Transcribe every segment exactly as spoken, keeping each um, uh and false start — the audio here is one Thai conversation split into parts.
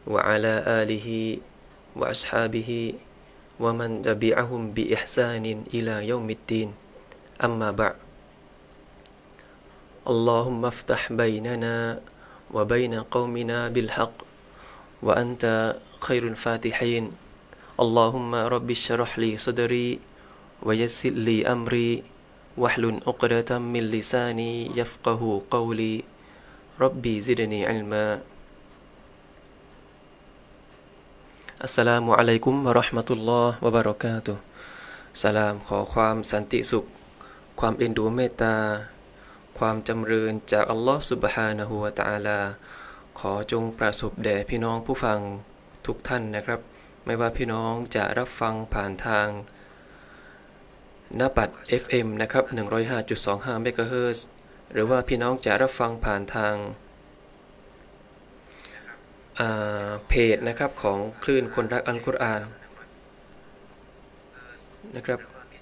وعلى آله وأصحابه ومن تبعهم بإحسان إلى يوم الدين أما بعد اللهم افتح بيننا وبين قومنا بالحق وأنت خير الفاتحين اللهم رب اشرح لي صدري ويسر لي أمري واحلل عقدة من لساني يفقه قولي ربي زدني علماอัสสลามุอะลัยกุมวะเราะห์มะตุลลอฮ์วะบะเราะกาตุฮ์สลามขอความสันติสุขความเอ็นดูเมตตาความจำเริญจากอัลลอฮ์ซุบฮานะฮูวะตะอาลาขอจงประสบแด่พี่น้องผู้ฟังทุกท่านนะครับไม่ว่าพี่น้องจะรับฟังผ่านทางหน้าปัด เอฟ เอ็ม นะครับ หนึ่งร้อยห้าจุดสองห้า เมกะเฮิรตซ์ หรือว่าพี่น้องจะรับฟังผ่านทางเพจนะครับของคลื่นคนรักอัลกุรอานนะครับ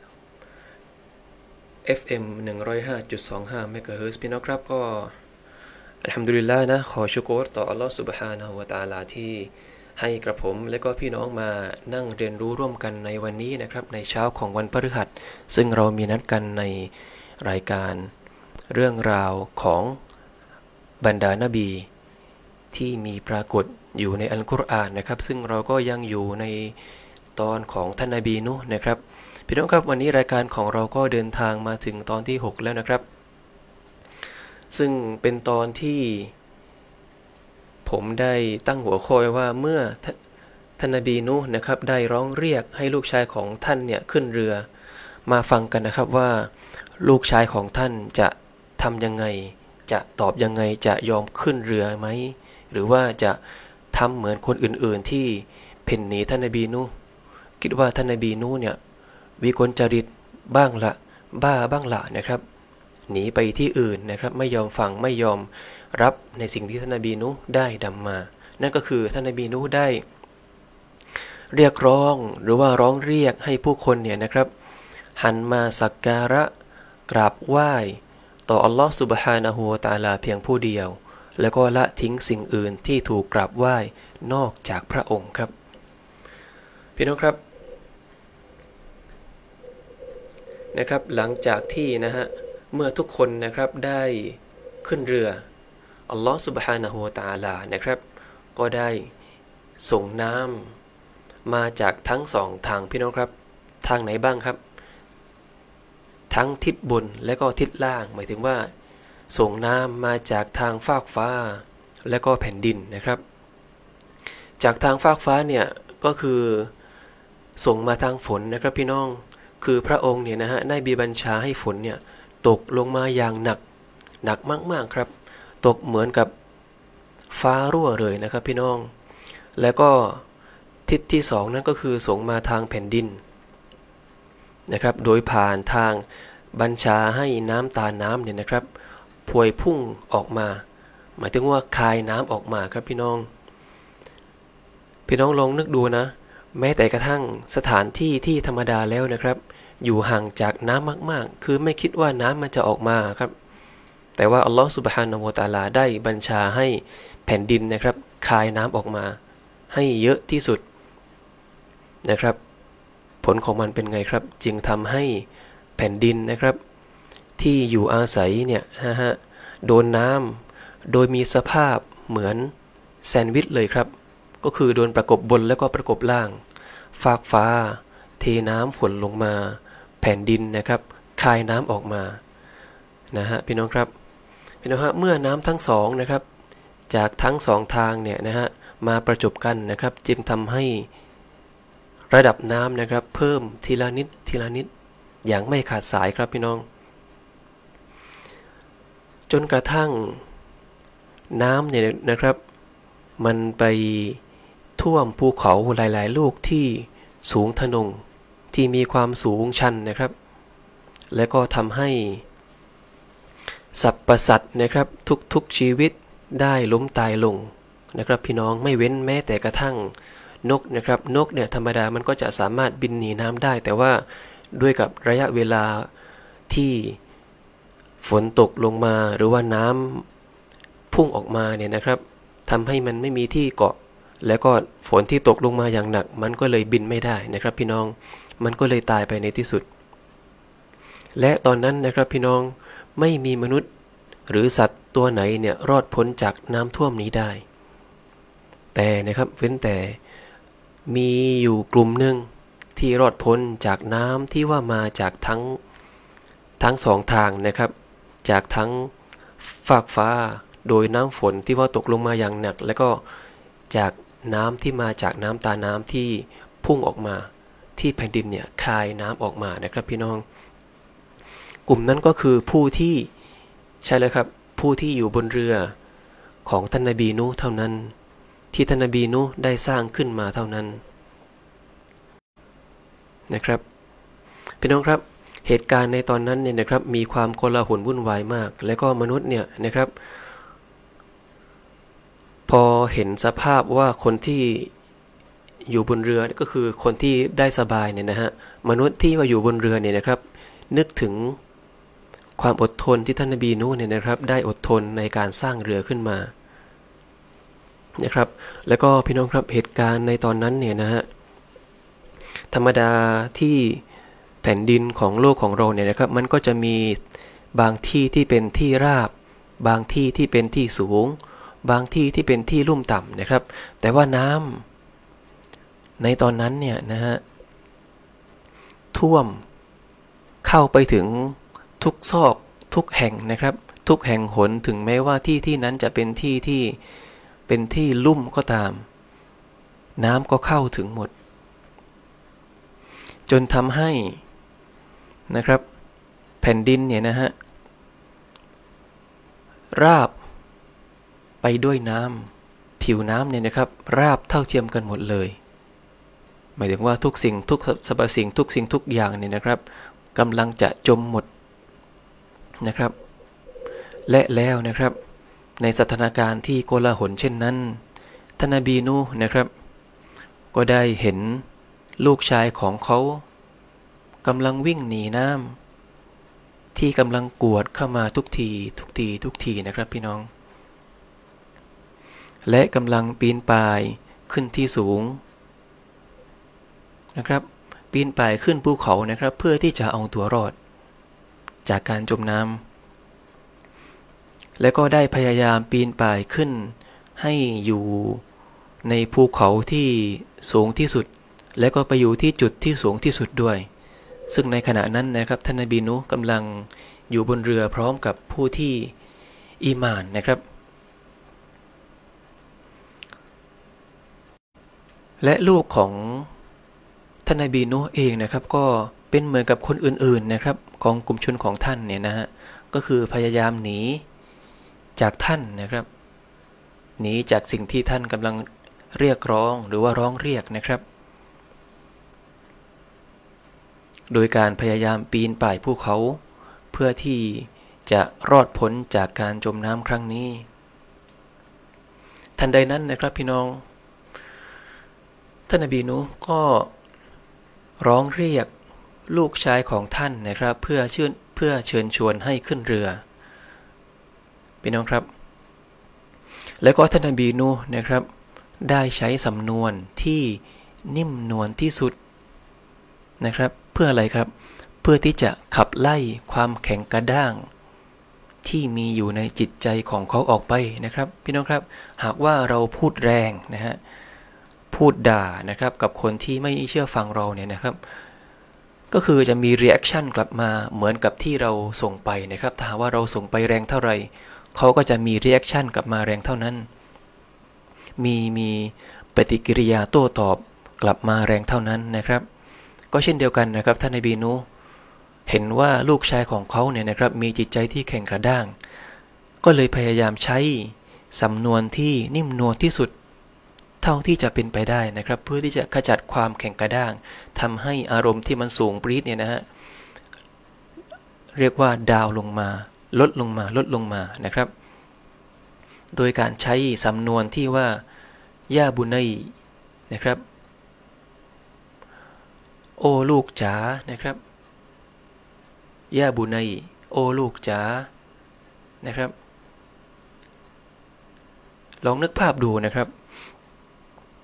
เอฟ เอ็ม หนึ่งร้อยห้าจุดสองห้า เมกะเฮิรตซ์ พี่น้องครับก็อัลฮัมดุลิลลาห์นะขอชุกรต่ออัลลอฮฺซุบฮานะฮูวะตะอาลาที่ให้กระผมและก็พี่น้องมานั่งเรียนรู้ร่วมกันในวันนี้นะครับในเช้าของวันพฤหัสซึ่งเรามีนัดกันในรายการเรื่องราวของบรรดานบีที่มีปรากฏอยู่ในอัลกุรอานนะครับซึ่งเราก็ยังอยู่ในตอนของท่านนบีนูห์นะครับพี่น้องครับวันนี้รายการของเราก็เดินทางมาถึงตอนที่หกแล้วนะครับซึ่งเป็นตอนที่ผมได้ตั้งหัวข้อไว้ว่าเมื่อท่านนบีนูห์นะครับได้ร้องเรียกให้ลูกชายของท่านเนี่ยขึ้นเรือมาฟังกันนะครับว่าลูกชายของท่านจะทำยังไงจะตอบยังไงจะยอมขึ้นเรือไหมหรือว่าจะทำเหมือนคนอื่นๆที่เพ่นหนีท่านนบีนูห์คิดว่าท่านนบีนูห์เนี่ยวิกลจริตบ้างละบ้าบ้างละนะครับหนีไปที่อื่นนะครับไม่ยอมฟังไม่ยอมรับในสิ่งที่ท่านนบีนูห์ได้ดำมานั่นก็คือท่านนบีนูห์ได้เรียกร้องหรือว่าร้องเรียกให้ผู้คนเนี่ยนะครับหันมาสักการะกราบไหว้ต่ออัลลอฮฺซุบฮานะฮูวะตะอาลาเพียงผู้เดียวแล้วก็ละทิ้งสิ่งอื่นที่ถูกกราบไหว้นอกจากพระองค์ครับพี่น้องครับนะครับหลังจากที่นะฮะเมื่อทุกคนนะครับได้ขึ้นเรืออัลลอฮฺซุบฮานะฮูวะตะอาลานะครับก็ได้ส่งน้ำมาจากทั้งสองทางพี่น้องครับทางไหนบ้างครับทั้งทิศบนและก็ทิศล่างหมายถึงว่าส่งน้ำมาจากทางฟากฟ้าและก็แผ่นดินนะครับจากทางฟากฟ้าเนี่ยก็คือส่งมาทางฝนนะครับพี่น้องคือพระองค์เนี่ยนะฮะได้มีบัญชาให้ฝนเนี่ยตกลงมาอย่างหนักหนักมากๆครับตกเหมือนกับฟ้ารั่วเลยนะครับพี่น้องแล้วก็ทิศที่สองนั่นก็คือส่งมาทางแผ่นดินนะครับโดยผ่านทางบัญชาให้น้ำตาน้ำเนี่ยนะครับพวยพุ่งออกมาหมายถึงว่าคายน้ำออกมาครับพี่น้องพี่น้องลองนึกดูนะแม้แต่กระทั่งสถานที่ที่ธรรมดาแล้วนะครับอยู่ห่างจากน้ำมากๆคือไม่คิดว่าน้ำมันจะออกมาครับแต่ว่าอัลลอฮฺซุบฮานะฮูวะตะอาลาได้บัญชาให้แผ่นดินนะครับคายน้ำออกมาให้เยอะที่สุดนะครับผลของมันเป็นไงครับจึงทำให้แผ่นดินนะครับที่อยู่อาศัยเนี่ยฮะฮะโดนน้ำโดยมีสภาพเหมือนแซนด์วิชเลยครับก็คือโดนประกบบนแล้วก็ประกบล่างฟากฟ้าเทน้ำฝนลงมาแผ่นดินนะครับคายน้ำออกมานะฮะพี่น้องครับพี่น้องฮะเมื่อน้ำทั้งสองนะครับจากทั้งสองทางเนี่ยนะฮะมาประจบกันนะครับจึงทำให้ระดับน้ำนะครับเพิ่มทีละนิดทีละนิดอย่างไม่ขาดสายครับพี่น้องจนกระทั่งน้ำเนี่ยนะครับมันไปท่วมภูเขาหลายๆลูกที่สูงทะนงที่มีความสูงชันนะครับและก็ทำให้สรรพสัตว์นะครับทุกๆชีวิตได้ล้มตายลงนะครับพี่น้องไม่เว้นแม้แต่กระทั่งนกนะครับนกเนี่ยธรรมดามันก็จะสามารถบินหนีน้ำได้แต่ว่าด้วยกับระยะเวลาที่ฝนตกลงมาหรือว่าน้ำพุ่งออกมาเนี่ยนะครับทำให้มันไม่มีที่เกาะแล้วก็ฝนที่ตกลงมาอย่างหนักมันก็เลยบินไม่ได้นะครับพี่น้องมันก็เลยตายไปในที่สุดและตอนนั้นนะครับพี่น้องไม่มีมนุษย์หรือสัตว์ตัวไหนเนี่ยรอดพ้นจากน้ำท่วมนี้ได้แต่นะครับเว้นแต่มีอยู่กลุ่มหนึ่งที่รอดพ้นจากน้ำที่ว่ามาจากทั้งทั้งสองทางนะครับจากทั้งฟากฟ้าโดยน้ำฝนที่ว่าตกลงมาอย่างหนักแล้วก็จากน้ำที่มาจากน้ำตาน้ำที่พุ่งออกมาที่แผ่นดินเนี่ยคายน้ำออกมานะครับพี่น้องกลุ่มนั้นก็คือผู้ที่ใช่เลยครับผู้ที่อยู่บนเรือของท่านนบีนูห์เท่านั้นที่ท่านนบีนูห์ได้สร้างขึ้นมาเท่านั้นนะครับพี่น้องครับเหตุการณ์ในตอนนั้นเนี่ยนะครับมีความโกลาหลวุ่นวายมากและก็มนุษย์เนี่ยนะครับพอเห็นสภาพว่าคนที่อยู่บนเรือก็คือคนที่ได้สบายเนี่ยนะฮะมนุษย์ที่มาอยู่บนเรือเนี่ยนะครับนึกถึงความอดทนที่ท่านนบีนูห์เนี่ยนะครับได้อดทนในการสร้างเรือขึ้นมานะครับแล้วก็พี่น้องครับเหตุการณ์ในตอนนั้นเนี่ยนะฮะธรรมดาที่แผ่นดินของโลกของเราเนี่ยนะครับมันก็จะมีบางที่ที่เป็นที่ราบบางที่ที่เป็นที่สูงบางที่ที่เป็นที่ลุ่มต่ำนะครับแต่ว่าน้ำในตอนนั้นเนี่ยนะฮะท่วมเข้าไปถึงทุกซอกทุกแห่งนะครับทุกแห่งหนถึงแม้ว่าที่ที่นั้นจะเป็นที่ที่เป็นที่ลุ่มก็ตามน้ำก็เข้าถึงหมดจนทำให้นะครับแผ่นดินเนี่ยนะฮะราบไปด้วยน้ำผิวน้ำเนี่ยนะครับราบเท่าเทียมกันหมดเลยหมายถึงว่าทุกสิ่งทุกสรรพสิ่งทุกสิ่งทุกอย่างเนี่ยนะครับกำลังจะจมหมดนะครับและแล้วนะครับในสถานการณ์ที่โกลาหลเช่นนั้นท่านนบีนูห์นะครับก็ได้เห็นลูกชายของเขากำลังวิ่งหนีน้ำที่กำลังกวดเข้ามาทุกทีทุกทีทุกทีนะครับพี่น้องและกำลังปีนป่ายขึ้นที่สูงนะครับปีนป่ายขึ้นภูเขานะครับเพื่อที่จะเอาตัวรอดจากการจมน้ำและก็ได้พยายามปีนป่ายขึ้นให้อยู่ในภูเขาที่สูงที่สุดและก็ไปอยู่ที่จุดที่สูงที่สุดด้วยซึ่งในขณะนั้นนะครับท่านนบีนูห์กำลังอยู่บนเรือพร้อมกับผู้ที่อีหม่านนะครับและลูกของท่านนบีนูห์เองนะครับก็เป็นเหมือนกับคนอื่นๆนะครับของกลุ่มชนของท่านเนี่ยนะฮะก็คือพยายามหนีจากท่านนะครับหนีจากสิ่งที่ท่านกำลังเรียกร้องหรือว่าร้องเรียกนะครับโดยการพยายามปีนป่ายภูเขาเพื่อที่จะรอดพ้นจากการจมน้ำครั้งนี้ทันใดนั้นนะครับพี่น้องท่านนบีนูห์ก็ร้องเรียกลูกชายของท่านนะครับเพื่อเชิญเพื่อเชิญชวนให้ขึ้นเรือพี่น้องครับแล้วก็ท่านนบีนูห์นะครับได้ใช้สำนวนที่นิ่มนวลที่สุดนะครับเพื่ออะไรครับเพื่อที่จะขับไล่ความแข็งกระด้างที่มีอยู่ในจิตใจของเขาออกไปนะครับพี่น้องครับหากว่าเราพูดแรงนะฮะพูดด่านะครับกับคนที่ไม่เชื่อฟังเราเนี่ยนะครับก็คือจะมีรีแอคชั่นกลับมาเหมือนกับที่เราส่งไปนะครับถ้าว่าเราส่งไปแรงเท่าไหร่เขาก็จะมีรีแอคชั่นกลับมาแรงเท่านั้นมีมีปฏิกิริยาโต้ตอบกลับมาแรงเท่านั้นนะครับก็เช่นเดียวกันนะครับท่านนบีนูห์เห็นว่าลูกชายของเขาเนี่ยนะครับมีจิตใจที่แข็งกระด้างก็เลยพยายามใช้สำนวนที่นิ่มนวลที่สุดเท่าที่จะเป็นไปได้นะครับเพื่อที่จะขจัดความแข็งกระด้างทำให้อารมณ์ที่มันสูงปรี๊ดเนี่ยนะฮะเรียกว่าดาวลงมาลดลงมาลดลงมานะครับโดยการใช้สำนวนที่ว่าย่าบุนัยนะครับโอ้ลูกจ๋านะครับย่าบุนัยโอ้ลูกจ๋านะครับลองนึกภาพดูนะครับ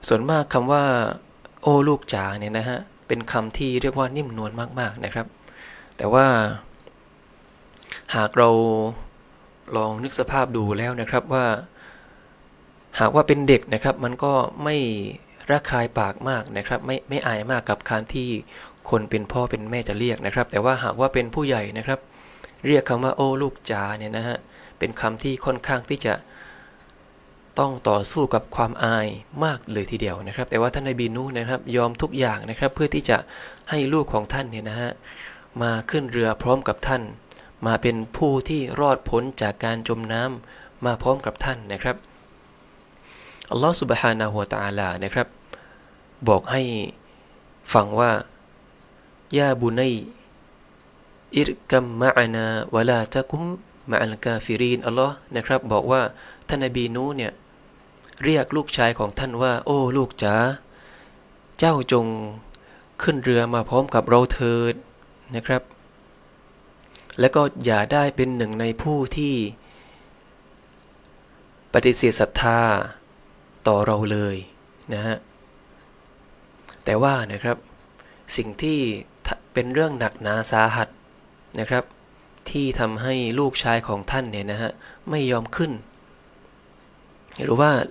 ส่วนมากคำว่าโอ้ลูกจ๋าเนี่ยนะฮะเป็นคำที่เรียกว่านิ่มนวลมากๆนะครับแต่ว่าหากเราลองนึกสภาพดูแล้วนะครับว่าหากว่าเป็นเด็กนะครับมันก็ไม่ระคายปากมากนะครับไม่ไม่อายมากกับการที่คนเป็นพ่อเป็นแม่จะเรียกนะครับแต่ว่าหากว่าเป็นผู้ใหญ่นะครับเรียกคำว่าโอ้ลูกจ๋าเนี่ยนะฮะเป็นคำที่ค่อนข้างที่จะต้องต่อสู้กับความอายมากเลยทีเดียวนะครับแต่ว่าท่านนบีนูห์นะครับยอมทุกอย่างนะครับเพื่อที่จะให้ลูกของท่านเนี่ยนะฮะมาขึ้นเรือพร้อมกับท่านมาเป็นผู้ที่รอดพ้นจากการจมน้ำมาพร้อมกับท่านนะครับอัลลอฮฺซุบฮานะฮูวะตะอาลานะครับบอกให้ฟังว่ายาบุนัยอิรกัมมะอานาวะลาตะกุมมะอัลกาฟิรีนอัลลอฮ์นะครับบอกว่าท่านนบีนูห์เนี่ยเรียกลูกชายของท่านว่าโอ้ลูกจ๋าเจ้าจงขึ้นเรือมาพร้อมกับเราเถิดนะครับและก็อย่าได้เป็นหนึ่งในผู้ที่ปฏิเสธศรัทธาต่อเราเลยนะฮะแต่ว่านะครับสิ่งที่เป็นเรื่องหนักหนาสาหัสนะครับที่ทำให้ลูกชายของท่านเนี่ยนะฮะไม่ยอมขึ้นหรือว่า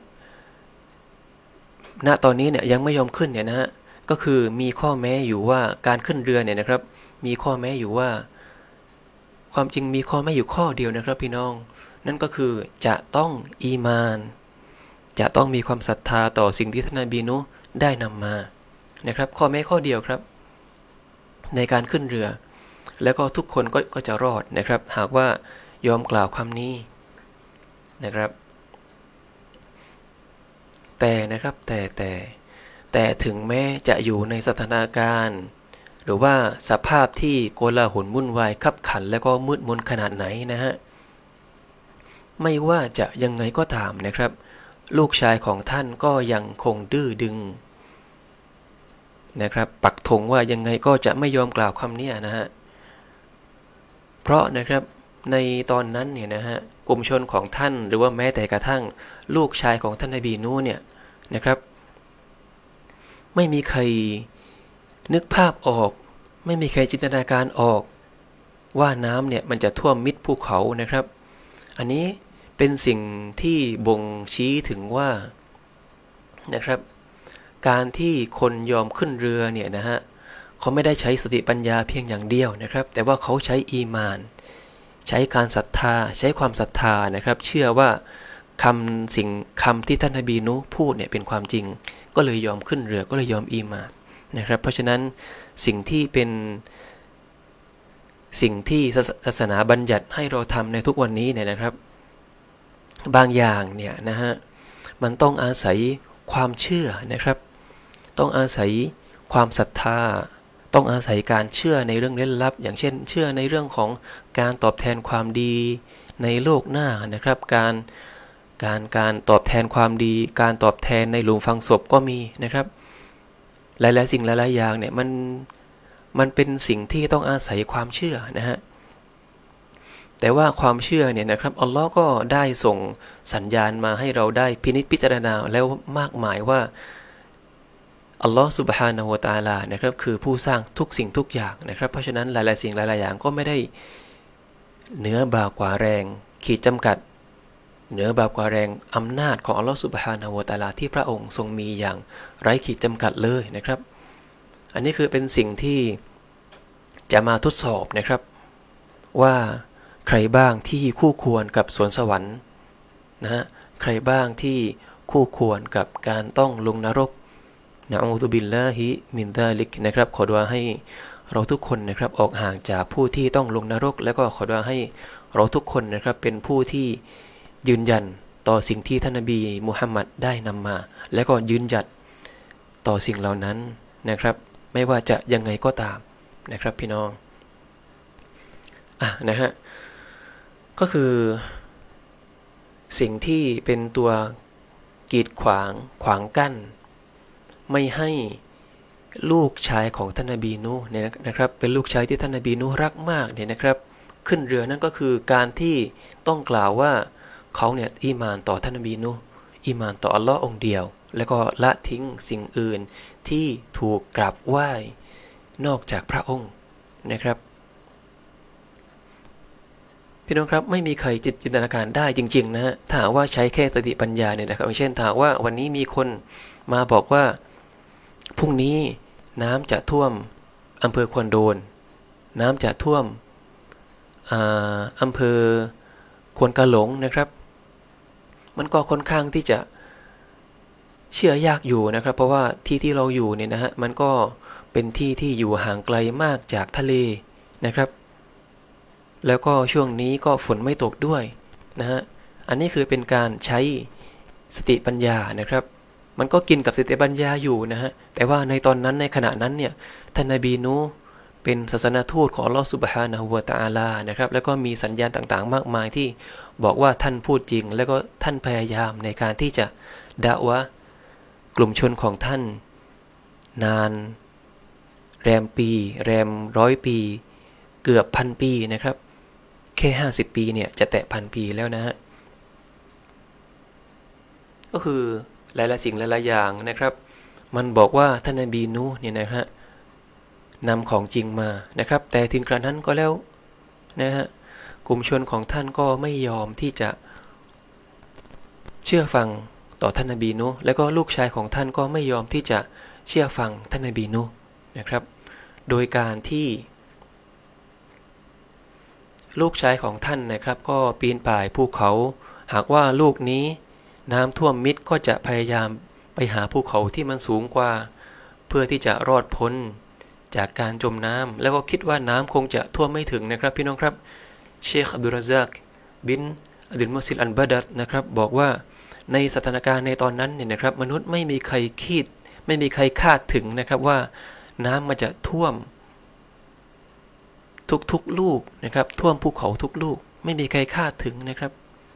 ณตอนนี้เนี่ยยังไม่ยอมขึ้นเนี่ยนะฮะก็คือมีข้อแม้อยู่ว่าการขึ้นเรือเนี่ยนะครับมีข้อแม้อยู่ว่าความจริงมีข้อแม้อยู่ข้อเดียวนะครับพี่น้องนั่นก็คือจะต้องอีมานจะต้องมีความศรัทธาต่อสิ่งที่ท่านนบีนูห์ได้นำมานะครับข้อแม้ข้อเดียวครับในการขึ้นเรือแล้วก็ทุกคนก็ก็จะรอดนะครับหากว่ายอมกล่าวคำนี้นะครับแต่นะครับแต่แต่แต่ถึงแม้จะอยู่ในสถานการณ์หรือว่าสภาพที่โกลาหลวุ่นวายคับขันและก็มืดมนขนาดไหนนะฮะไม่ว่าจะยังไงก็ตามนะครับลูกชายของท่านก็ยังคงดื้อดึงนะครับปักธงว่ายังไงก็จะไม่ยอมกล่าวคำนี้นะฮะเพราะนะครับในตอนนั้นเนี่ยนะฮะกลุ่มชนของท่านหรือว่าแม้แต่กระทั่งลูกชายของท่านนบีนูห์เนี่ยนะครับไม่มีใครนึกภาพออกไม่มีใครจินตนาการออกว่าน้ำเนี่ยมันจะท่วมมิดภูเขานะครับอันนี้เป็นสิ่งที่บ่งชี้ถึงว่านะครับการที่คนยอมขึ้นเรือเนี่ยนะฮะเขาไม่ได้ใช้สติปัญญาเพียงอย่างเดียวนะครับแต่ว่าเขาใช้อีมานใช้การศรัทธาใช้ความศรัทธานะครับเชื่อว่าคำสิ่งคำที่ท่านนบีนูห์พูดเนี่ยเป็นความจริงก็เลยยอมขึ้นเรือก็เลยยอมอีมานนะครับเพราะฉะนั้นสิ่งที่เป็นสิ่งที่ศาสนาบัญญัติให้เราทำในทุกวันนี้เนี่ยนะครับบางอย่างเนี่ยนะฮะมันต้องอาศัยความเชื่อนะครับต้องอาศัยความศรัทธาต้องอาศัยการเชื่อในเรื่องเล่นลับอย่างเช่นเชื่อในเรื่องของการตอบแทนความดีในโลกหน้านะครับการการการตอบแทนความดีการตอบแทนในหลุมฝังศพก็มีนะครับหลายๆสิ่งหลายๆอย่างเนี่ยมันมันเป็นสิ่งที่ต้องอาศัยความเชื่อนะฮะแต่ว่าความเชื่อเนี่ยนะครับอัลลอฮ์ก็ได้ส่งสัญญาณมาให้เราได้พินิจพิจารณาแล้วมากมายว่าอัลลอฮ์ซุบฮานะฮูวะตะอาลานะครับคือผู้สร้างทุกสิ่งทุกอย่างนะครับเพราะฉะนั้นหลายๆสิ่งหลายๆอย่างก็ไม่ได้เหนือบ่ากว่าแรงขีดจำกัดเหนือบ่ากว่าแรงอำนาจของอัลลอฮ์ซุบฮานะฮูวะตะอาลาที่พระองค์ทรงมีอย่างไร้ขีดจำกัดเลยนะครับอันนี้คือเป็นสิ่งที่จะมาทดสอบนะครับว่าใครบ้างที่คู่ควรกับสวนสวรรค์นะฮะใครบ้างที่คู่ควรกับการต้องลงนรกนะอูซุบิลลาฮิมินซาลิกนะครับขอดุอาให้เราทุกคนนะครับออกห่างจากผู้ที่ต้องลงนรกแล้วก็ขอดุอาให้เราทุกคนนะครับเป็นผู้ที่ยืนยันต่อสิ่งที่ท่านนบีมุฮัมมัดได้นำมาและก็ยืนหยัดต่อสิ่งเหล่านั้นนะครับไม่ว่าจะยังไงก็ตามนะครับพี่น้องอ่ะนะฮะก็คือสิ่งที่เป็นตัวกีดขวางขวางกั้นไม่ให้ลูกชายของท่านนบีนูห์เนี่ยนะครับเป็นลูกชายที่ท่านนบีนูห์รักมากเนี่ยนะครับขึ้นเรือนั่นก็คือการที่ต้องกล่าวว่าเขาเนี่ยอีหม่านต่อท่านนบีนูห์อีหม่านต่ออัลลอฮ์องเดียวแล้วก็ละทิ้งสิ่งอื่นที่ถูกกราบไหว้นอกจากพระองค์นะครับพี่น้องครับไม่มีใครจินตนาการได้จริงๆนะฮะถ้าว่าใช้แค่สติปัญญาเนี่ยนะครับเช่นถ้าว่าวันนี้มีคนมาบอกว่าพรุ่งนี้น้ำจะท่วมอำเภอควนโดนน้ำจะท่วมอำเภอควนกะหลงนะครับมันก็ค่อนข้างที่จะเชื่อยากอยู่นะครับเพราะว่าที่ที่เราอยู่เนี่ยนะฮะมันก็เป็นที่ที่อยู่ห่างไกลมากจากทะเลนะครับแล้วก็ช่วงนี้ก็ฝนไม่ตกด้วยนะฮะอันนี้คือเป็นการใช้สติปัญญานะครับมันก็กินกับสติปัญญาอยู่นะฮะแต่ว่าในตอนนั้นในขณะนั้นเนี่ยท่านนบีนูห์เป็นศาสนทูตของอัลลอฮฺซุบฮานะฮูวะตะอาลานะครับแล้วก็มีสัญญาณต่างๆมากมายที่บอกว่าท่านพูดจริงแล้วก็ท่านพยายามในการที่จะดะวะกลุ่มชนของท่านนานแรมปีแรมร้อยปีเกือบพันปีนะครับแค่ห้าสิบปีเนี่ยจะแตะพันปีแล้วนะฮะก็คือหลายๆสิ่งหลายๆอย่างนะครับมันบอกว่าท่านนบีนูห์เนี่ยนะฮะนำของจริงมานะครับแต่ถึงกระนั้นก็แล้วนะฮะกลุ่มชนของท่านก็ไม่ยอมที่จะเชื่อฟังต่อท่านนบีนูห์และก็ลูกชายของท่านก็ไม่ยอมที่จะเชื่อฟังท่านนบีนูห์นะครับโดยการที่ลูกชายของท่านนะครับก็ปีนป่ายภูเขาหากว่าลูกนี้น้ำท่วมมิดก็จะพยายามไปหาภูเขาที่มันสูงกว่าเพื่อที่จะรอดพ้นจากการจมน้ำแล้วก็คิดว่าน้ำคงจะท่วมไม่ถึงนะครับพี่น้องครับเชคอับดุลระซากบินอับดุลมุซิลอันบาดัดนะครับบอกว่าในสถานการณ์ในตอนนั้นเนี่ยนะครับมนุษย์ไม่มีใครคิดไม่มีใครคาดถึงนะครับว่าน้ำมันจะท่วมทุกๆลูกนะครับท่วมภูเขาทุกลูกไม่มีใครคาดถึงนะครับ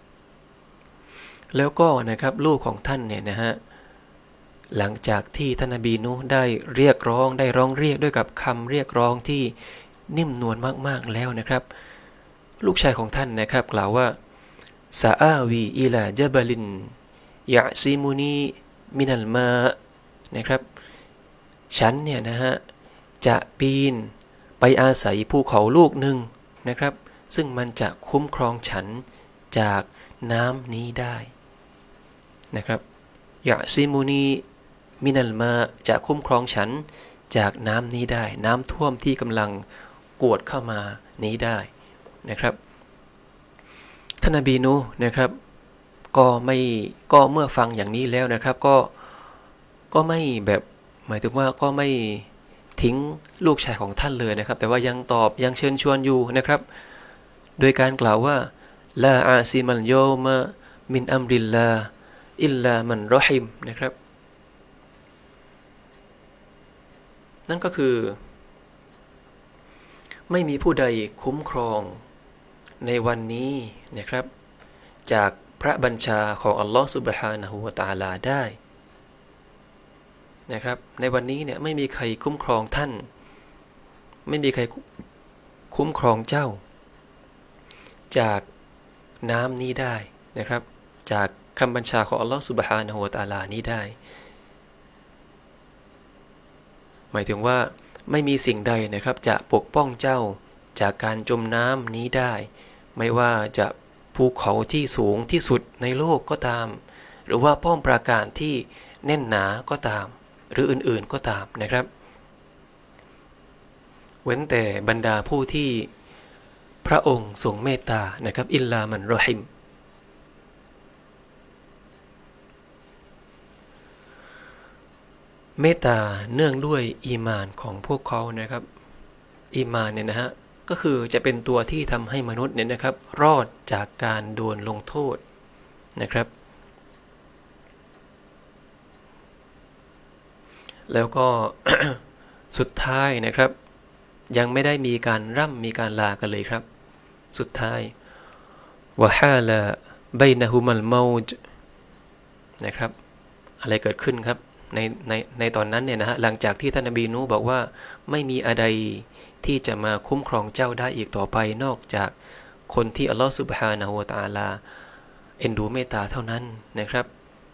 แล้วก็นะครับลูกของท่านเนี่ยนะฮะหลังจากที่ท่านนบีนูห์ได้เรียกร้องได้ร้องเรียกด้วยกับคำเรียกร้องที่นิ่มนวลมากๆแล้วนะครับลูกชายของท่านนะครับกล่าวว่าซาอาวีอิลาญะบะลินยะซิมุนีมินัลมานะครับฉันเนี่ยนะฮะจะปีนไปอาศัยภูเขาลูกหนึ่งนะครับซึ่งมันจะคุ้มครองฉันจากน้ำนี้ได้นะครับยะซิมุนีมินัลมาจะคุ้มครองฉันจากน้ำนี้ได้น้ำท่วมที่กำลังกวดเข้ามานี้ได้นะครับท่านนบีนูห์นะครับก็ไม่ก็เมื่อฟังอย่างนี้แล้วนะครับก็ก็ไม่แบบหมายถึงว่าก็ไม่ทิ้งลูกชายของท่านเลยนะครับแต่ว่ายังตอบยังเชิญชวนอยู่นะครับโดยการกล่าวว่าลาอาซิมัลโยมะมินอัมริลลาอิลลามันรอฮิมนะครับนั่นก็คือไม่มีผู้ใดคุ้มครองในวันนี้นะครับจากพระบัญชาของอัลลอฮฺซุบฮานะฮูวะตะอาลาได้นะครับในวันนี้เนี่ยไม่มีใครคุ้มครองท่านไม่มีใครคุ้มครองเจ้าจากน้ำนี้ได้นะครับจากคำบัญชาของอัลลอฮฺซุบฮานะฮูวะตะอาลานี้ได้หมายถึงว่าไม่มีสิ่งใดนะครับจะปกป้องเจ้าจากการจมน้ำนี้ได้ไม่ว่าจะภูเขาที่สูงที่สุดในโลกก็ตามหรือว่าป้อมปราการที่แน่นหนาก็ตามหรืออื่นๆก็ตามนะครับเว้นแต่บรรดาผู้ที่พระองค์ทรงเมตตานะครับอิลลามันรอฮิมเมตตาเนื่องด้วยอีมานของพวกเขานะครับอีมานเนี่ยนะฮะก็คือจะเป็นตัวที่ทำให้มนุษย์เนี่ยนะครับรอดจากการโดนลงโทษนะครับแล้วก็ สุดท้ายนะครับยังไม่ได้มีการร่ำมีการลากันเลยครับสุดท้ายวะฮาลาบัยนะฮุมัลเมาจนะครับอะไรเกิดขึ้นครับในในในตอนนั้นเนี่ยนะฮะหลังจากที่ท่านนบีนูห์บอกว่าไม่มีอะไรที่จะมาคุ้มครองเจ้าได้อีกต่อไปนอกจากคนที่อัลลอฮฺซุบฮานะฮูวะตะอาลาเอ็นดูเมตตาเท่านั้นนะครับ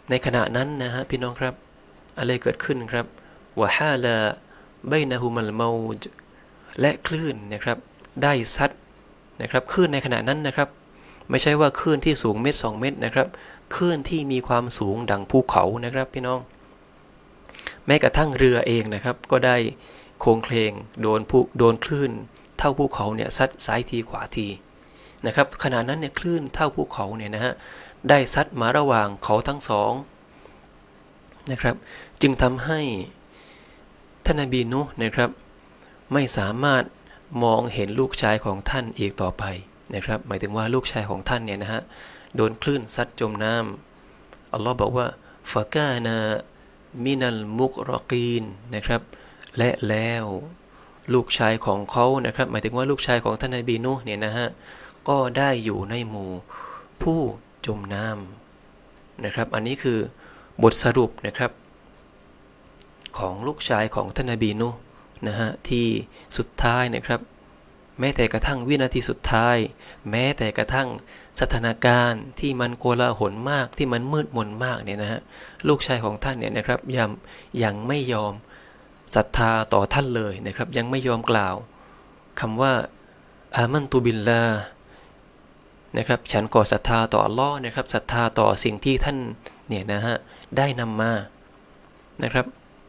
ในขณะนั้นนะฮะพี่น้องครับอะไรเกิดขึ้นครับวะฮาลาบัยนะฮุมัลเมาจและคลื่นนะครับได้ซัดนะครับคลื่นในขณะนั้นนะครับไม่ใช่ว่าคลื่นที่สูงเมตรสองเมตรนะครับคลื่นที่มีความสูงดังภูเขานะครับพี่น้องแม้กระทั่งเรือเองนะครับก็ได้โคลงเคลงโดนภูโดนคลื่นเท่าภูเขาเนี่ยซัดซ้ายทีขวาทีนะครับขณะนั้นเนี่ยคลื่นเท่าภูเขาเนี่ยนะฮะได้ซัดมาระหว่างเขาทั้งสองนะครับจึงทำให้ท่านนบีนูห์นะครับไม่สามารถมองเห็นลูกชายของท่านอีกต่อไปนะครับหมายถึงว่าลูกชายของท่านเนี่ยนะฮะโดนคลื่นซัดจมน้ำอัลลอฮ์บอกว่าฟะกานามินัลมุกรอกีนนะครับและแล้วลูกชายของเขานะครับหมายถึงว่าลูกชายของท่านนบีนูห์เนี่ยนะฮะก็ได้อยู่ในหมู่ผู้จมน้ำนะครับอันนี้คือบทสรุปนะครับของลูกชายของท่านนบีนูห์นะฮะที่สุดท้ายนะครับแม้แต่กระทั่งวินาทีสุดท้ายแม้แต่กระทั่งสถานการณ์ที่มันโกลาหลมากที่มันมืดมนมากเนี่ยนะฮะลูกชายของท่านเนี่ยนะครับยังยังไม่ยอมศรัทธาต่อท่านเลยนะครับยังไม่ยอมกล่าวคำว่าอามันตุบิลลานะครับฉันก่อศรัทธาต่ออัลลอฮ์นะครับศรัทธาต่อสิ่งที่ท่านเนี่ยนะฮะได้นำมานะครับ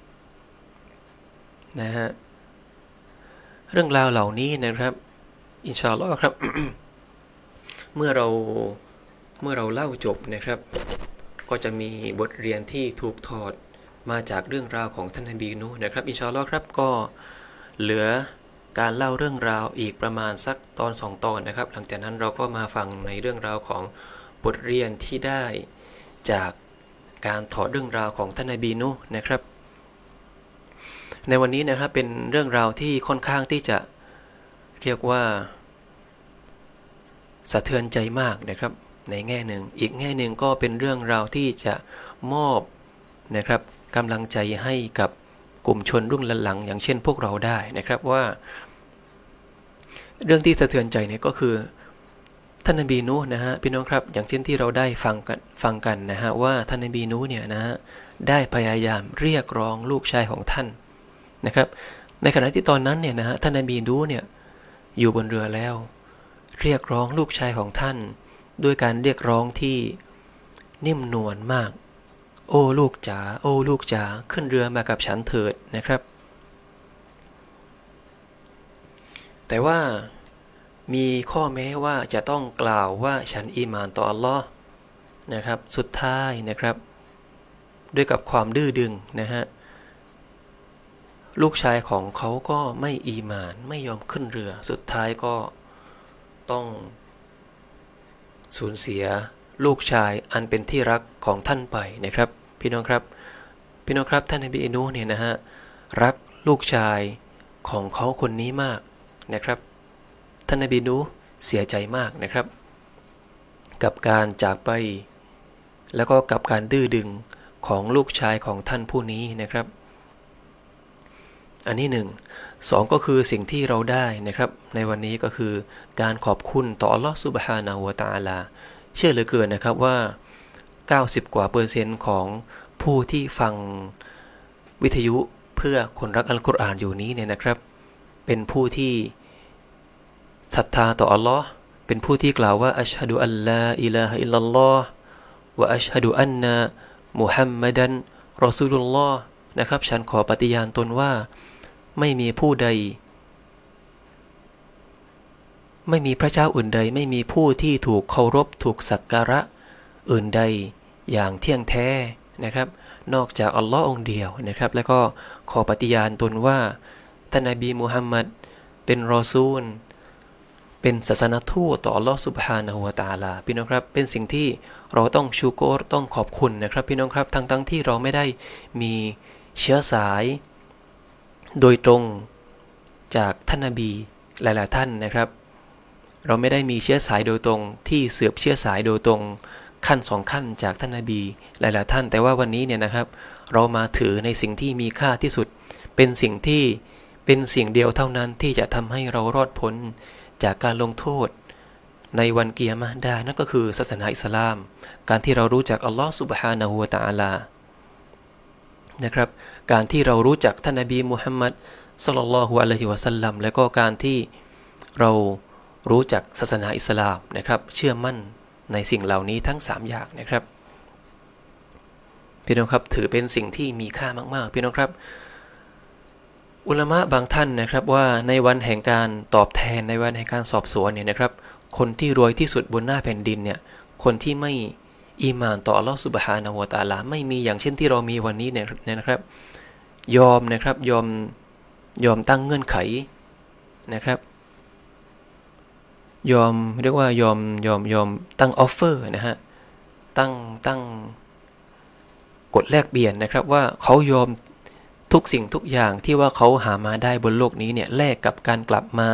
นะฮะเรื่องราวเหล่านี้นะครับอินชาอัลลอฮ์ครับ เมื่อเราเมื่อเราเล่าจบนะครับก็จะมีบทเรียนที่ถูกถอดมาจากเรื่องราวของท่านนบีนูห์นะครับอินชาอัลลอฮ์ครับก็เหลือการเล่าเรื่องราวอีกประมาณสักตอนสองตอนนะครับหลังจากนั้นเราก็มาฟังในเรื่องราวของบทเรียนที่ได้จากการถอดเรื่องราวของท่านนบีนูห์นะครับในวันนี้นะครับเป็นเรื่องราวที่ค่อนข้างที่จะเรียกว่าสะเทือนใจมากนะครับในแง่หนึ่งอีกแง่หนึ่งก็เป็นเรื่องราวที่จะมอบนะครับกำลังใจให้กับกลุ่มชนรุ่นหลังๆอย่างเช่นพวกเราได้นะครับว่าเรื่องที่สะเทือนใจเนี่ยก็คือท่านนบีนูห์นะฮะพี่น้องครับอย่างเช่นที่เราได้ฟังกันฟังกันนะฮะว่าท่านนบีนูห์เนี่ยนะฮะได้พยายามเรียกร้องลูกชายของท่านนะครับในขณะที่ตอนนั้นเนี่ยนะฮะท่านนบีนูห์เนี่ยอยู่บนเรือแล้วเรียกร้องลูกชายของท่านด้วยการเรียกร้องที่นิ่มนวลมากโอ้ลูกจ๋าโอ้ลูกจ๋าขึ้นเรือมากับฉันเถิดนะครับแต่ว่ามีข้อแม้ว่าจะต้องกล่าวว่าฉันอีหม่านต่ออัลลอฮ์นะครับสุดท้ายนะครับด้วยกับความดื้อดึงนะฮะลูกชายของเขาก็ไม่อีหม่านไม่ยอมขึ้นเรือสุดท้ายก็ต้องสูญเสียลูกชายอันเป็นที่รักของท่านไปนะครับพี่น้องครับพี่น้องครับท่านนบีนูห์เนี่ยนะฮะรักลูกชายของเขาคนนี้มากนะครับท่านนบีนูห์เสียใจมากนะครับกับการจากไปแล้วก็กับการดื้อดึงของลูกชายของท่านผู้นี้นะครับอันนี้หนึ่งสองก็คือสิ่งที่เราได้นะครับในวันนี้ก็คือการขอบคุณต่ออัลลอฮฺซุบฮานะฮูวะตะอาลาเชื่อเหลือเกินนะครับว่าเก้าสิบกว่าเปอร์เซ็นต์ของผู้ที่ฟังวิทยุเพื่อคนรักอัลกุรอานอยู่นี้เนี่ยนะครับเป็นผู้ที่ศรัทธาต่ออัลลอฮ์เป็นผู้ที่กล่าวว่าอัชฮะดุอัลลาอิลาฮะอิลลัลลอฮ์วะอัชฮะดุอันนะมุฮัมมัดันรอซูลุลลอฮ์นะครับฉันขอปฏิญาณตนว่าไม่มีผู้ใดไม่มีพระเจ้าอื่นใดไม่มีผู้ที่ถูกเคารพถูกสักการะอื่นใดอย่างเที่ยงแท้นะครับนอกจากอัลลอฮ์องเดียวนะครับแล้วก็ขอปฏิญาณตนว่าท่านนบีมุฮัมมัดเป็นรอซูลเป็นศาสนทูตต่ออัลลอฮ์ซุบฮานะฮูวะตะอาลาพี่น้องครับเป็นสิ่งที่เราต้องชูโกรต้องขอบคุณนะครับพี่น้องครับทั้งทั้งที่เราไม่ได้มีเชื้อสายโดยตรงจากท่านนบีหลายๆท่านนะครับเราไม่ได้มีเชื้อสายโดยตรงที่เสืบเชื้อสายโดยตรงขั้นสองขั้นจากท่านนบีหลายๆท่านแต่ว่าวันนี้เนี่ยนะครับเรามาถือในสิ่งที่มีค่าที่สุดเป็นสิ่งที่เป็นสิ่งเดียวเท่านั้นที่จะทำให้เรารอดพ้นจากการลงโทษในวันกิยามะห์ได้นั่นก็คือศาสนาอิสลามการที่เรารู้จักอัลลอฮฺซุบฮานะฮูวะตะอาลานะครับการที่เรารู้จักท่านนบีมุฮัมมัดศ็อลลัลลอฮุอะลัยฮิวะซัลลัมและก็การที่เรารู้จักศาสนาอิสลามนะครับเชื่อมั่นในสิ่งเหล่านี้ทั้งสามอย่างนะครับพี่น้องครับถือเป็นสิ่งที่มีค่ามากๆพี่น้องครับอุลามะบางท่านนะครับว่าในวันแห่งการตอบแทนในวันแห่งการสอบสวนเนี่ยนะครับคนที่รวยที่สุดบนหน้าแผ่นดินเนี่ยคนที่ไม่อีหม่านต่ออัลลอฮฺซุบฮานะฮูวะตะอาลาไม่มีอย่างเช่นที่เรามีวันนี้เนี่ยนะครับยอมนะครับยอมยอมตั้งเงื่อนไขนะครับยอมเรียกว่ายอมยอมยอมตั้งออฟเฟอร์นะฮะตั้งตั้งกฎแลกเปลี่ยนนะครับว่าเขายอมทุกสิ่งทุกอย่างที่ว่าเขาหามาได้บนโลกนี้เนี่ยแลกกับการกลับมา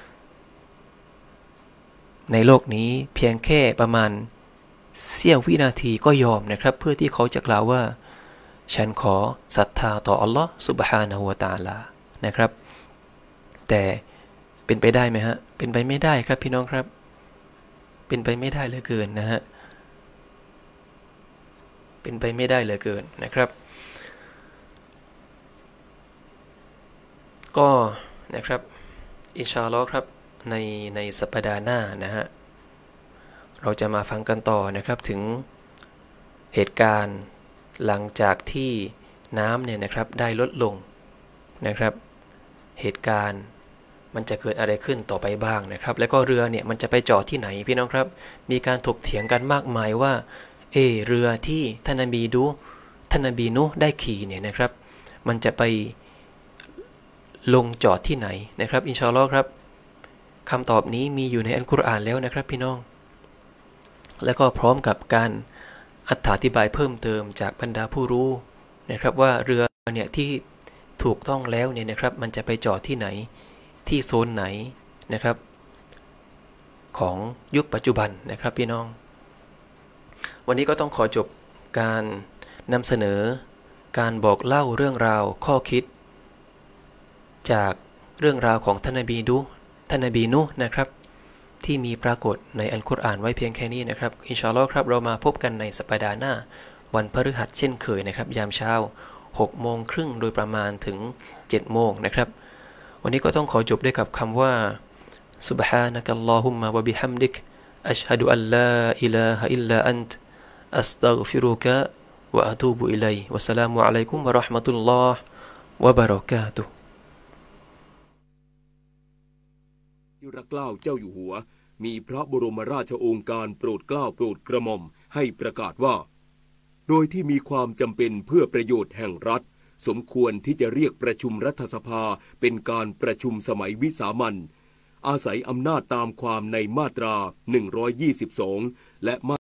ในโลกนี้เพียงแค่ประมาณเสี้ยววินาทีก็ยอมนะครับเพื่อที่เขาจะกล่าวว่าฉันขอศรัทธาต่ออัลลอฮฺซุบฮานะฮูวะตะอาลานะครับแต่เป็นไปได้ไหมฮะเป็นไปไม่ได้ครับพี่น้องครับเป็นไปไม่ได้เหลือเกินนะฮะเป็นไปไม่ได้เหลือเกินนะครับก็นะครับอินชาอัลลอฮ์ครับในในสัปดาห์หน้านะฮะเราจะมาฟังกันต่อนะครับถึงเหตุการณ์หลังจากที่น้ำเนี่ยนะครับได้ลดลงนะครับเหตุการณ์มันจะเกิดอะไรขึ้นต่อไปบ้างนะครับแล้วก็เรือเนี่ยมันจะไปจอดที่ไหนพี่น้องครับมีการถกเถียงกันมากมายว่าเอเรือที่ท่านนบีดูท่านนบีนูห์ได้ขี่เนี่ยนะครับมันจะไปลงจอดที่ไหนนะครับอินชาอัลลอฮ์ครับคำตอบนี้มีอยู่ในอัลกุรอานแล้วนะครับพี่น้องแล้วก็พร้อมกับการอธิบายเพิ่มเติมจากบรรดาผู้รู้นะครับว่าเรือเนี่ยที่ถูกต้องแล้วเนี่ยนะครับมันจะไปจอดที่ไหนที่โซนไหนนะครับของยุคปัจจุบันนะครับพี่น้องวันนี้ก็ต้องขอจบการนำเสนอการบอกเล่าเรื่องราวข้อคิดจากเรื่องราวของท่านนบีดูท่านนบีนูห์นะครับที่มีปรากฏในอัลกุรอานไว้เพียงแค่นี้นะครับอินชาอัลลอฮ์ครับเรามาพบกันในสัปดาห์หน้าวันพฤหัสเช่นเคยนะครับยามเช้าหกโมงครึ่งโดยประมาณถึงเจ็ดโมงนะครับวันนี้ก็ต้องขอจบด้วยกับคำว่า سبحانك اللهم وبحمدك أشهد أن لا إله إلا أنت أستغفرك وأتوب إليه والسلام عليكم ورحمة الله وبركاته ที่รักเกล้าเจ้าอยู่หัวมีพระบรมราชโองการโปรดเกล้าโปรดกระหม่อมให้ประกาศว่าโดยที่มีความจำเป็นเพื่อประโยชน์แห่งรัฐสมควรที่จะเรียกประชุมรัฐสภาเป็นการประชุมสมัยวิสามัญอาศัยอำนาจตามความในมาตราหนึ่งร้อยยี่สิบสองและ